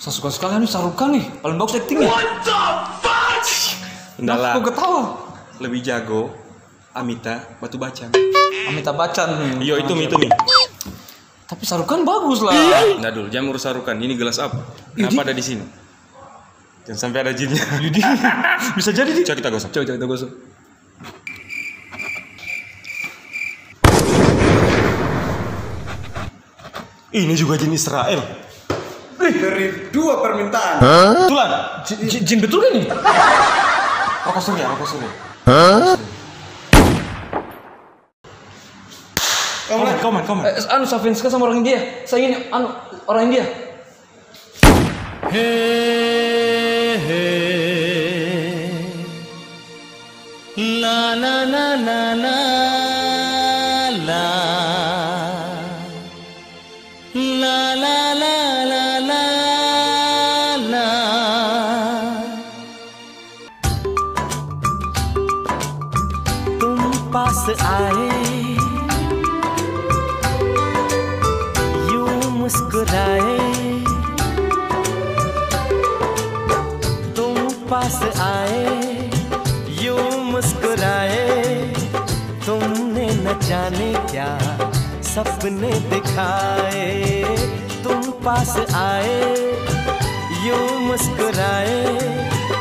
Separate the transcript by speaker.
Speaker 1: suka sekali nih Sarukan nih, paling bagus actingnya.
Speaker 2: What the fuck?
Speaker 3: Ndala.
Speaker 1: Aku ketawa.
Speaker 3: Lebih jago Amita Batu Bacan.
Speaker 1: Amitabh Bachchan.
Speaker 3: Yo itu nih.
Speaker 1: Tapi Sarukan bagus lah.
Speaker 3: Nah dulu jangan urus Sarukan. Ini gelas apa? Kenapa ada di sini? Jangan sampai ada jinnya.
Speaker 1: Bisa jadi nih.
Speaker 3: Coba kita gosok.
Speaker 1: Coba kita gosok.
Speaker 3: Ini juga jin Israel.
Speaker 2: Dari 2 permintaan.
Speaker 1: Betulan. Jin betul kan nih?
Speaker 3: Rokok surya. Komen.
Speaker 1: Anu Savinska sama orang India. Saya ingin orang India.
Speaker 4: La la la la la la la la la la la la. तुम पास आए यूं मुस्कुराए, तुम पास आए यूं मुस्कुराए, तुमने न जाने क्या सपने दिखाए। तुम पास आए यूं मुस्कुराए,